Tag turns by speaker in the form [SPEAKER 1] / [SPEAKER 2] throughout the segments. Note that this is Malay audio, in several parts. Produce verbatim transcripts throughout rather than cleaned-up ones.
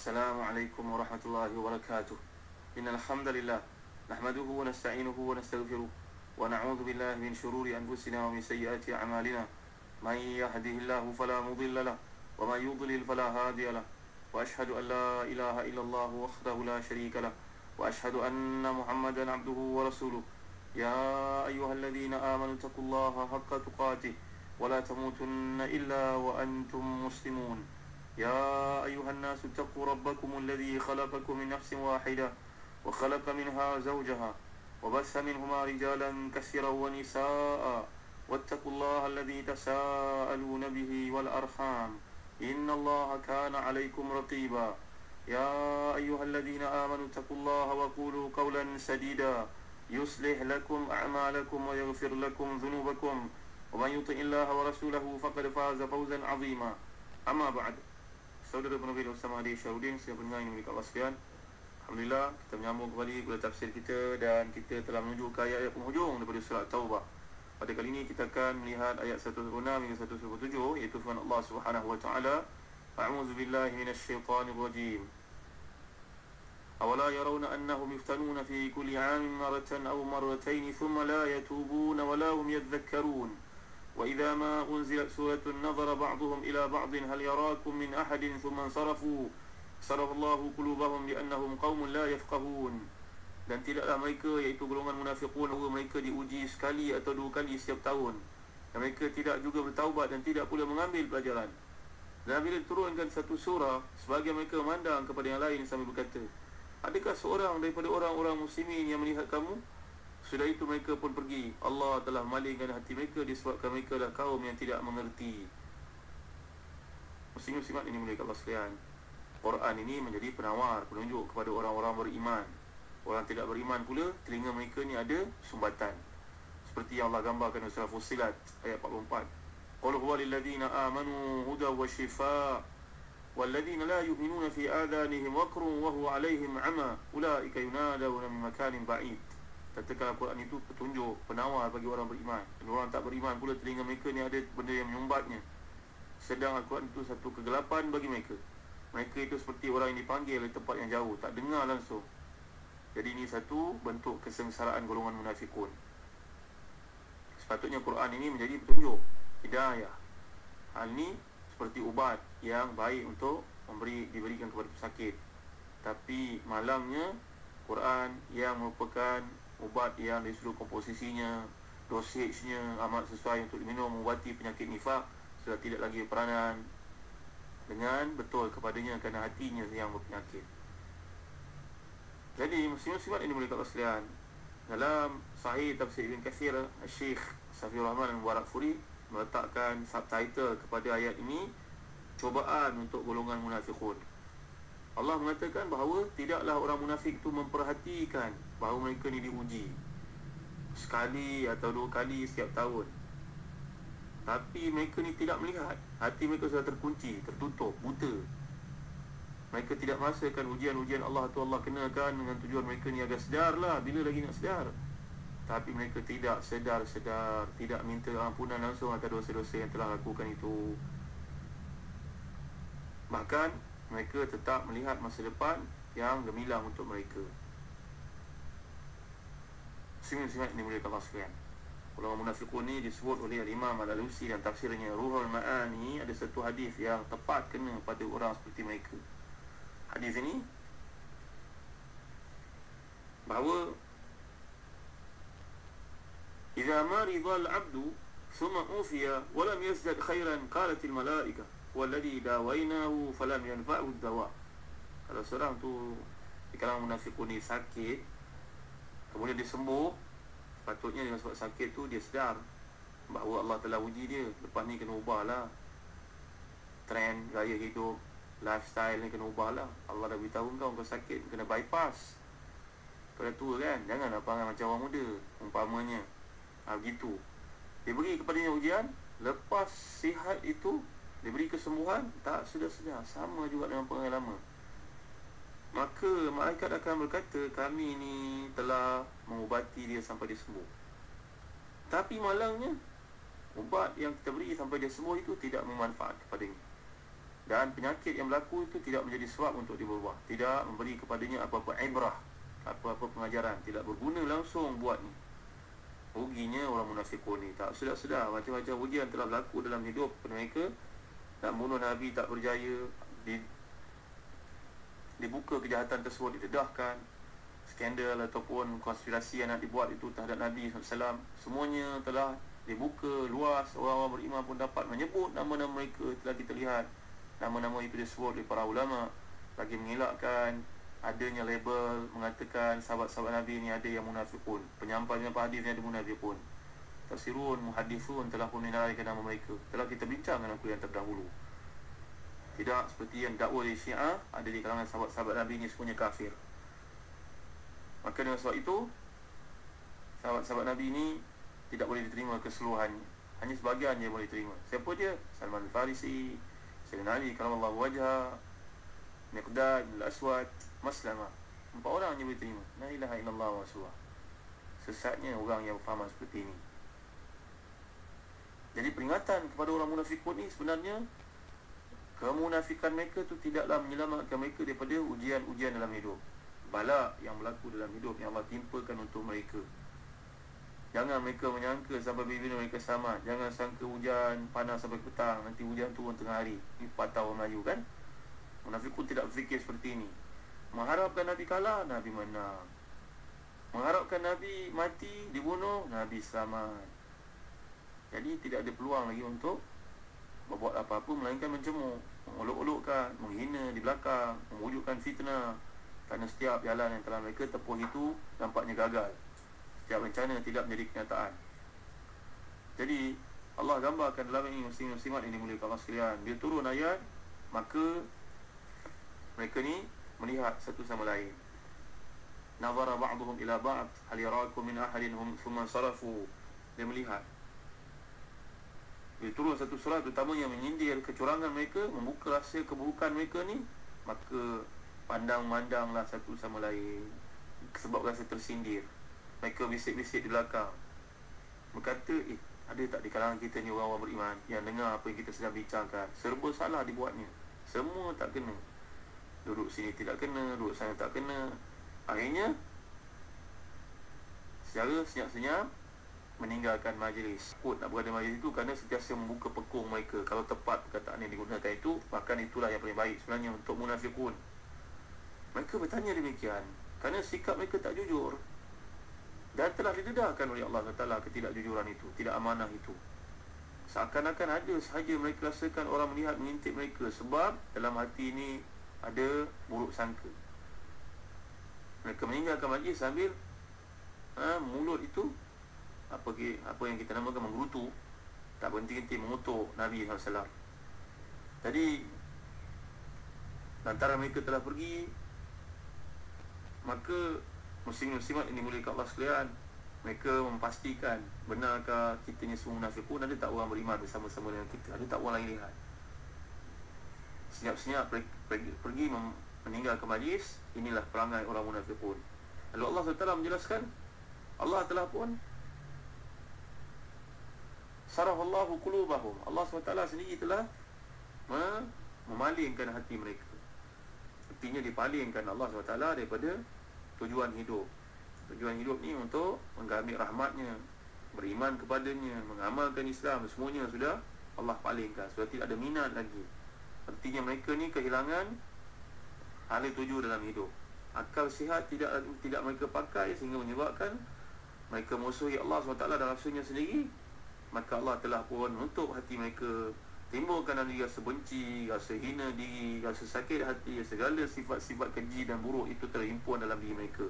[SPEAKER 1] Assalamualaikum warahmatullahi wabarakatuh. Innal hamdalillah nahmaduhu wa nasta'inuhu wa nastaghfiruh wa na'udzu billahi min shururi anfusina wa min sayyiati a'malina. May yahdihillahu fala mudilla lahu wa may yudlil fala hadiya lahu. Wa ashhadu an la ilaha illallah wahdahu la syarika lahu wa ashhadu anna Muhammadan 'abduhu wa rasuluh. Ya ayyuhalladzina amanu taqullaha haqqa tuqatih wa la tamutunna illa wa antum muslimun. يا أيها الناس اتقوا ربكم الذي خلقكم من نفس واحدة وخلق منها زوجها وبث منهما رجالا كثيرا ونساء واتقوا الله الذي تساءلون به والأرحام إن الله كان عليكم رقيبا يا أيها الذين آمنوا اتقوا الله وقولوا قولا سديدا يصلح لكم أعمالكم ويغفر لكم ذنوبكم ومن يطع الله ورسوله فقد فاز فوزا عظيما. أما بعد, saudara penerbit Ustaz Mahdi Syarudin, saya pendengar yang dimiliki Allah sekalian, alhamdulillah kita menyambung kembali kepada tafsir kita dan kita telah menuju ke ayat-ayat penghujung daripada surah Taubah. Pada kali ini kita akan melihat ayat seratus enam hingga seratus tujuh, iaitu firman Allah Subhanahu wa taala, A'udzu billahi minasyaitonir rajim. Awala yarawna annahum yuftanuna fi kulli 'amin marratan aw marratayn thumma la yatubuna wa la hum yadhakkarun. وإذا ما أنزلت سورة نظر بعضهم إلى بعض هل يراكم من أحد ثم انصرفوا صرف الله قلوبهم لأنهم قوم لا يفقهون. Dan tidaklah mereka, iaitu golongan munafiqun, mereka diuji sekali atau dua kali setiap tahun, dan mereka tidak juga bertaubat dan tidak pula mengambil pelajaran. Dan bila turunkan satu surah, sebagian mereka memandang kepada yang lain sambil berkata, adakah seorang daripada orang-orang muslimin yang melihat kamu? Sudah itu mereka pun pergi. Allah telah malingkan hati mereka disebabkan mereka adalah kaum yang tidak mengerti. Muslim-muslimat ini mulia Allah sekalian, Quran ini menjadi penawar, penunjuk kepada orang-orang beriman. Orang tidak beriman pula, telinga mereka ni ada sumbatan, seperti yang Allah gambarkan dalam surah Fussilat ayat empat puluh empat. Qul huwa lilladzina amanu huda wa shifaa walladzina la yu'minuna fi adhanihim waqrun wa huwa 'alaihim 'ama ulaika yunadawna min makanin ba'id. Katakan Al-Quran itu petunjuk, penawar bagi orang beriman. Dan orang tak beriman pula, telinga mereka ni ada benda yang menyumbatnya. Sedang Al-Quran itu satu kegelapan bagi mereka. Mereka itu seperti orang yang dipanggil dari tempat yang jauh, tak dengar langsung. Jadi ini satu bentuk kesengsaraan golongan munafikun. Sepatutnya Quran ini menjadi petunjuk, hidayah. Hal ini seperti ubat yang baik untuk memberi diberikan kepada pesakit. Tapi malangnya Quran yang merupakan ubat yang dari sudut komposisinya, dosage-nya amat sesuai untuk diminum, mengubati penyakit nifak, sudah tidak lagi peranan dengan betul kepadanya kerana hatinya yang berpenyakit. Jadi muslim-muslimat ini mulia Allah sekalian, dalam Sahih Tafsir Ibn Katsir, Syekh Safiur Rahman Al-Mubarakfuri meletakkan subtitle kepada ayat ini, cobaan untuk golongan munafiqun. Allah mengatakan bahawa tidaklah orang munafik itu memperhatikan bahawa mereka ni diuji sekali atau dua kali setiap tahun. Tapi mereka ni tidak melihat, hati mereka sudah terkunci, tertutup, buta. Mereka tidak merasakan ujian-ujian Allah tu Allah kenakan dengan tujuan mereka ni agar sedarlah bila lagi nak sedar. Tapi mereka tidak sedar-sedar, tidak minta ampunan langsung atas dosa-dosa yang telah lakukan itu. Bahkan mereka tetap melihat masa depan yang gemilang untuk mereka. Muslim-muslimat ini mulia Allah sekalian, golongan munafiqun ni disebut oleh Imam Al-Alusi dan tafsirnya Ruhul Ma'ani. Ada satu hadis yang tepat kena pada orang seperti mereka. Hadis ini bahawa idza maridha al-'abdu thumma ufiya wa lam yazdad khairan qalat al-malaikah walladhi dawainahu falam yanfa'u ad-dawa. Kalau seorang tu di kalangan munafiqun ni sakit, kemudian dia sembuh, sepatutnya dengan sebab sakit tu dia sedar bahawa Allah telah uji dia. Lepas ni kena ubahlah trend gaya hidup, lifestyle ni kena ubahlah. Allah dah beritahu kau, kau sakit kena bypass. Kau dah tua kan, janganlah perangai macam orang muda umpamanya. Ha, begitu. Dia beri kepadanya ujian, lepas sihat itu diberi kesembuhan, tak sudah sedar, sama juga dengan perangai lama. Maka malaikat akan berkata, kami ni telah mengubati dia sampai dia sembuh. Tapi malangnya, ubat yang kita beri sampai dia sembuh itu tidak bermanfaat kepadanya. Dan penyakit yang berlaku itu tidak menjadi sebab untuk dia berubah, tidak memberi kepadanya apa-apa ibrah, apa-apa pengajaran, tidak berguna langsung buat ni. Ruginya orang munafikun ni. Tak sedar-sedar macam-macam ujian telah berlaku dalam hidup mereka. Nak bunuh Nabi tak berjaya, di, dibuka kejahatan tersebut, didedahkan. Skandal ataupun konspirasi yang nak dibuat itu terhadap Nabi sallallahu alaihi wasallam, semuanya telah dibuka luas. Orang-orang beriman pun dapat menyebut nama-nama mereka. Telah kita lihat nama-nama itu disebut oleh para ulama, bagi mengelakkan adanya label mengatakan sahabat-sahabat Nabi ni ada yang munafikun, penyampai-penyampai hadis ni ada munafikun. Tafsirun, muhadithun telah pun menaraikan nama mereka. Telah kita bincangkan aku yang terdahulu. Tidak seperti yang dakwa oleh Syiah, ada di kalangan sahabat-sahabat Nabi ni semuanya kafir. Maka dengan sebab itu, sahabat-sahabat Nabi ni tidak boleh diterima keseluruhannya, hanya sebahagian je boleh diterima. Siapa dia? Salman Al-Farisi, Sayyidina Ali karamallahu wajhah, Miqdad bin Al-Aswad, Maslamah. Empat orang je boleh terima. La ilaha illallah wa rasulullah. Sesatnya orang yang berfaham seperti ini. Jadi peringatan kepada orang munafikun ni sebenarnya, kemunafikan mereka tu tidaklah menyelamatkan mereka daripada ujian-ujian dalam hidup, bala yang berlaku dalam hidup yang Allah timpakan untuk mereka. Jangan mereka menyangka sampai bila mereka selamat. Jangan sangka hujan panas sampai petang, nanti hujan turun tengah hari. Ini patah orang Melayu kan. Munafikun tidak berfikir seperti ini. Mengharapkan Nabi kalah, Nabi menang. Mengharapkan Nabi mati, dibunuh, Nabi selamat. Jadi tidak ada peluang lagi untuk berbuat apa-apa melainkan mencemooh, mengolok-olokkan, menghina di belakang, mewujudkan fitnah. Kerana setiap jalan yang telah mereka tempuh itu nampaknya gagal. Setiap rencana tidak menjadi kenyataan. Jadi Allah gambarkan dalam ini muslim-muslimat ini dimuliakan Allah sekalian. Dia turun ayat, maka mereka ni melihat satu sama lain. Nazara ba'duhum ila ba'd hal yarakum min ahadin hum thumma sarafu. Dia melihat. Dia turun satu surat utamanya menyindir kecurangan mereka, membuka rahsia keburukan mereka ni, maka pandang-mandanglah satu sama lain sebab rasa tersindir. Mereka bisik-bisik di belakang, berkata, eh, ada tak di kalangan kita ni orang-orang beriman yang dengar apa yang kita sedang bincangkan? Serba salah dibuatnya, semua tak kena. Duduk sini tidak kena, duduk sana tak kena. Akhirnya secara senyap-senyap meninggalkan majlis. Takut nak berada majlis itu kerana sentiasa membuka pekung mereka. Kalau tepat perkataan yang digunakan itu, bahkan itulah yang paling baik sebenarnya untuk munafikun. Mereka bertanya demikian kerana sikap mereka tak jujur, dan telah didedahkan oleh Allah Taala ketidakjujuran itu, tidak amanah itu. Seakan-akan ada sahaja mereka rasakan orang melihat mengintip mereka, sebab dalam hati ini ada buruk sangka. Mereka meninggalkan majlis sambil ha, mulut itu apa, apa yang kita namakan menggerutu, tak berhenti-henti mengutuk Nabi sallallahu alaihi wasallam. Jadi lantaran mereka telah pergi, maka muslim-muslimat ini dimuliakan Allah sekalian, mereka memastikan benarkah kita ni semua munafikun, ada tak orang beriman bersama-sama dengan kita, ada tak orang lain lihat. Senyap-senyap pergi meninggalkan majlis. Inilah perangai orang munafikun. Lalu Allah subhanahu wa taala menjelaskan, Allah telah pun sarafallahu qulubahum, Allah subhanahu wa taala sendiri telah memalingkan hati mereka. Artinya dipalingkan Allah subhanahu wa taala daripada tujuan hidup. Tujuan hidup ni untuk menggamit rahmatnya, beriman kepadanya, mengamalkan Islam, semuanya sudah Allah palingkan, sudah tidak ada minat lagi. Artinya mereka ni kehilangan hala tuju dalam hidup. Akal sihat tidak tidak mereka pakai, sehingga menyebabkan mereka musuhi Allah subhanahu wa taala dan rasulnya sendiri. Maka Allah telah pun untuk hati mereka timbulkan dalam diri rasa benci, rasa hina diri, rasa sakit hati, segala sifat-sifat keji dan buruk itu terhimpun dalam diri mereka.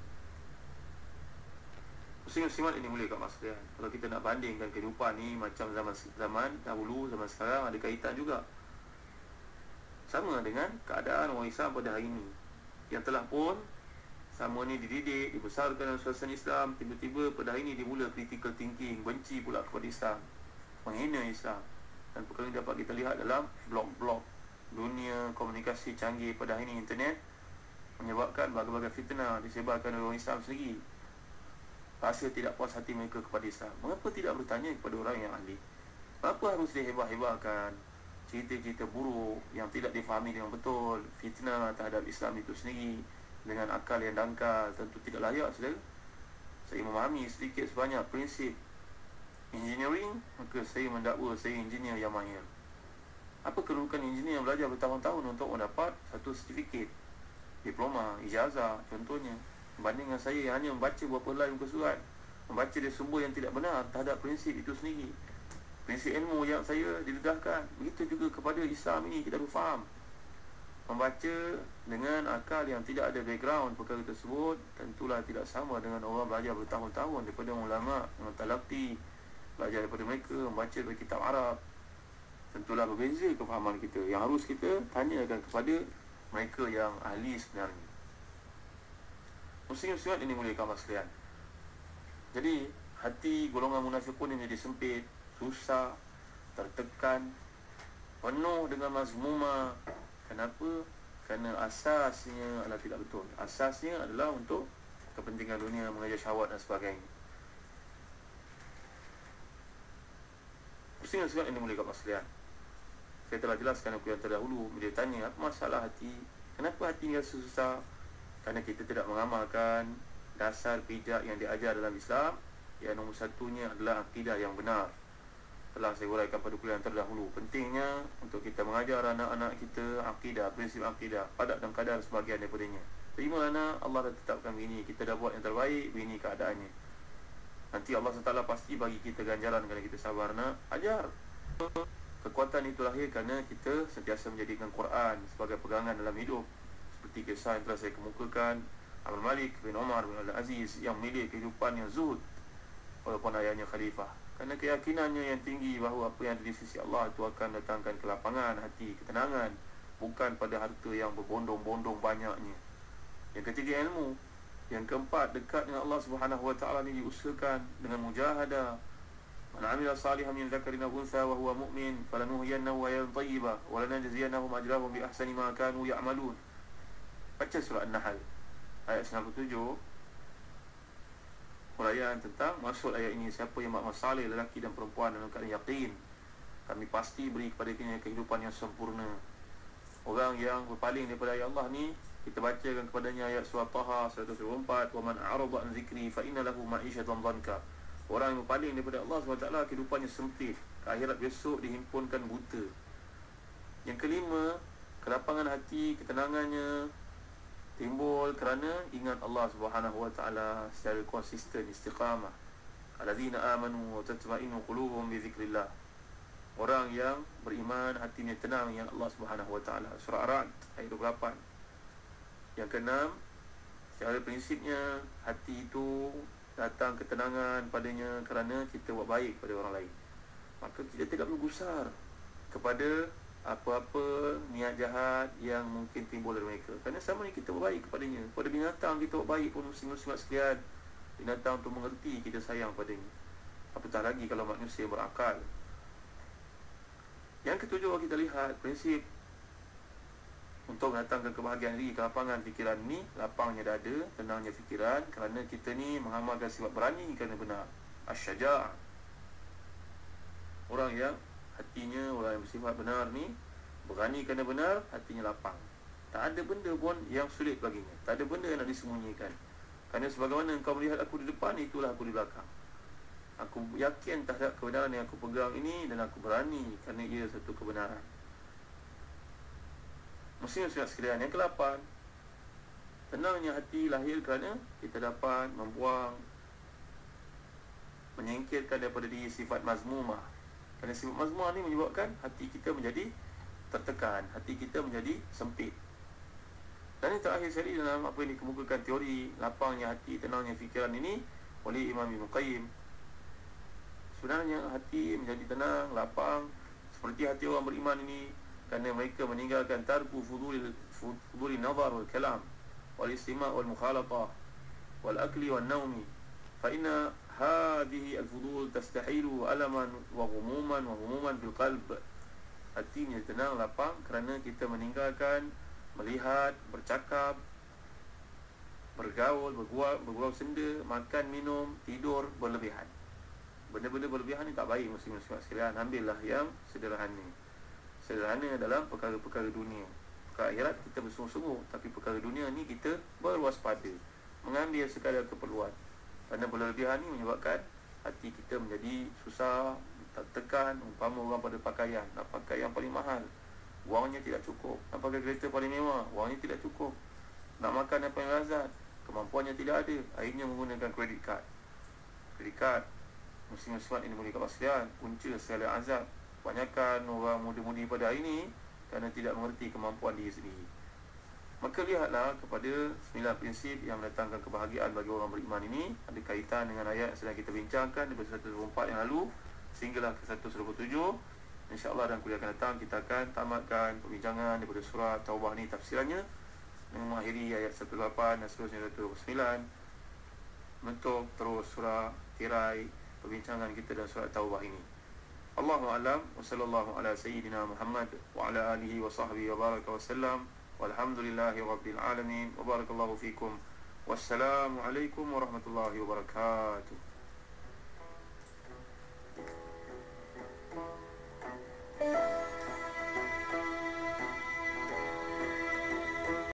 [SPEAKER 1] Muslim-muslimat ini mulia kat Allah sekalian. Kalau kita nak bandingkan kehidupan ni macam zaman zaman dahulu, zaman sekarang, ada kaitan juga. Sama dengan keadaan orang Islam pada hari ini, yang telah pun sama ni dididik, dibesarkan dalam suasana Islam, tiba-tiba pada hari ini dia mula critical thinking, benci pula kepada Islam, menghina Islam. Dan perkara ini dapat kita lihat dalam blog-blog dunia komunikasi canggih pada hari ini, internet, menyebabkan berbagai-bagai fitnah disebarkan oleh orang Islam sendiri. Rasa tidak puas hati mereka kepada Islam. Mengapa tidak bertanya kepada orang yang ahli? Mengapa harus dihebah-hebahkan? cerita-cerita buruk yang tidak difahami dengan betul, fitnah terhadap Islam itu sendiri dengan akal yang dangkal, tentu tidak layak, saudara. Saya memahami sedikit sebanyak prinsip engineering, maka saya mendakwa saya engineer yang mahir. Apa kedudukan engineer yang belajar bertahun-tahun untuk mendapat satu sertifikat, diploma, ijazah contohnya, berbanding dengan saya yang hanya membaca beberapa line muka surat, membaca dari sumber yang tidak benar terhadap prinsip itu sendiri, prinsip ilmu yang saya didedahkan. Begitu juga kepada Islam ini, kita harus faham. Membaca dengan akal yang tidak ada background perkara tersebut tentulah tidak sama dengan orang belajar bertahun-tahun daripada ulama yang talaqi, belajar daripada mereka, membaca dari kitab Arab. Tentulah berbeza kefahaman kita. Yang harus kita tanyakan kepada mereka yang ahli sebenarnya. Muslim-muslimat ini muliakan Allah sekalian. Jadi hati golongan munafiqun ini jadi sempit, susah, tertekan, penuh dengan mazmumah. Kenapa? Kerana asasnya adalah tidak betul. Asasnya adalah untuk kepentingan dunia, mengejar syahwat dan sebagainya. Muslim sekalian ini mulia kat sekalian. Saya telah jelaskan apa yang terdahulu. Bila tanya apa masalah hati, kenapa hati ni rasa susah? Kerana kita tidak mengamalkan dasar pijak yang diajar dalam Islam. Yang nombor satunya adalah akidah yang benar. Telah saya uraikan pada kuliah yang terdahulu. Pentingnya untuk kita mengajar anak-anak kita akidah, prinsip akidah, padat dan kadar sebahagian daripadanya. Terima anak, Allah dah tetapkan begini, kita dah buat yang terbaik, begini keadaannya. Nanti Allah subhanahu wa taala pasti bagi kita ganjaran kerana kita sabar. Nak ajar. Kekuatan itu lahir kerana kita sentiasa menjadikan Quran sebagai pegangan dalam hidup. Seperti kisah yang telah saya kemukakan, Abdul Malik bin Umar bin Al-Aziz yang memilih kehidupan yang zuhud walaupun ayahnya khalifah. Kerana keyakinannya yang tinggi bahawa apa yang ada di sisi Allah itu akan datangkan kelapangan hati, ketenangan, bukan pada harta yang berbondong-bondong banyaknya. Yang ketiga, ilmu. Yang keempat, dekat dengan Allah Subhanahu wa taala ini diusahakan dengan mujahadah. Man 'amila salihan min dzakarin aw untha wa huwa mu'min falanuhyiyannahu hayatan thayyibah wa lanajziyannahum ajrahum bi ahsani ma kanu ya'malun. Baca surah An-Nahl ayat sembilan puluh tujuh. Huraian tentang maksud ayat ini, siapa yang beramal saleh lelaki dan perempuan dalam keadaan yakin, kami pasti beri kepadanya kehidupan yang sempurna. Orang yang berpaling daripada ayat Allah ni, kita bacakan kepadanya ayat surah Taha seratus dua puluh empat, wa man a'rada an zikri fa inna lahu ma'isyatan dhanka. Orang yang berpaling daripada Allah subhanahu wa taala, kehidupannya sempit, ke akhirat besok dihimpunkan buta. Yang kelima, kelapangan hati, ketenangannya timbul kerana ingat Allah Subhanahu wa taala secara konsisten, istiqamah. Allazina amanu wa tatma'innu qulubuhum bi dzikrillah. Orang yang beriman hatinya tenang yang Allah Subhanahu wa taala. Surah Ar-Ra'd ayat dua puluh lapan. Yang keenam, secara prinsipnya hati itu datang ketenangan padanya kerana kita buat baik pada orang lain. Maka kita tidak perlu gusar kepada apa-apa niat jahat yang mungkin timbul dari mereka. Kerana sama ni kita berbaik kepadanya. Pada binatang kita berbaik pun muslim-muslimat sekalian. Binatang tu mengerti kita sayang padanya. Apatah lagi kalau manusia berakal. Yang ketujuh, kita lihat prinsip untuk mendatangkan kebahagiaan diri, kelapangan fikiran ni, lapangnya dada, tenangnya fikiran. Kerana kita ni mengamalkan sifat berani kerana benar. Asy-syaja'ah. Orang yang hatinya, orang yang bersifat benar ni, berani kerana benar, hatinya lapang. Tak ada benda pun yang sulit baginya. Tak ada benda yang nak disembunyikan. Kerana sebagaimana engkau melihat aku di depan, itulah aku di belakang. Aku yakin terhadap kebenaran yang aku pegang ini, dan aku berani kerana ia satu kebenaran. Muslim-muslimat sekalian, yang kelapan, tenangnya hati lahir kerana kita dapat membuang, menyingkirkan daripada diri sifat mazmumah. Kerana sifat mazmumah ni menyebabkan hati kita menjadi tertekan, hati kita menjadi sempit. Dan yang terakhir sekali dalam apa yang dikemukakan teori lapangnya hati, tenangnya fikiran ini oleh Imam Ibn Qayyim. Sebenarnya hati menjadi tenang, lapang seperti hati orang beriman ini kerana mereka meninggalkan tarku fudulil fudulil nazar wal kalam wal istima' wal mukhalatah wal akli wal naumi. Fa inna hadhihi al-fudul tastahilu alaman wa ghumuman wa humuman fil qalb. Hatinya tenang, lapang kerana kita meninggalkan melihat, bercakap, bergaul, bergurau, bergurau senda, makan, minum, tidur berlebihan. Benda-benda berlebihan ni tak baik muslim-muslimat sekalian. Ambillah yang sederhana. sederhana dalam perkara-perkara dunia. Perkara akhirat kita bersungguh-sungguh, tapi perkara dunia ni kita berwaspada, mengambil sekadar keperluan. Kerana berlebihan ni menyebabkan hati kita menjadi susah, tertekan. Umpama orang pada pakaian, nak pakai yang paling mahal, wangnya tidak cukup. Nak pakai kereta paling mewah, wangnya tidak cukup. Nak makan yang paling lazat, kemampuannya tidak ada, akhirnya menggunakan kredit kad. Kredit kad, muslim-muslimat ini boleh kat sekalian, punca segala azab. Kebanyakan orang muda-mudi pada hari ini kerana tidak mengerti kemampuan diri sendiri. Maka lihatlah kepada sembilan prinsip yang mendatangkan kebahagiaan bagi orang beriman ini. Ada kaitan dengan ayat yang sedang kita bincangkan daripada seratus dua puluh empat yang lalu sehinggalah ke seratus dua puluh tujuh. InsyaAllah dalam kuliah akan datang kita akan tamatkan perbincangan daripada surah Taubah ni, tafsirannya, dengan mengakhiri ayat seratus lapan dan seterusnya seratus dua puluh sembilan, untuk terus surah tirai perbincangan kita dalam surah Taubah ini. Allahu a'lam wa sallallahu ala sayyidina Muhammad wa ala alihi wa sahbihi wa baraka wa sallam. Walhamdulillahi rabbil alamin wa barakallahu fikum. Wassalamu alaikum warahmatullahi wabarakatuh.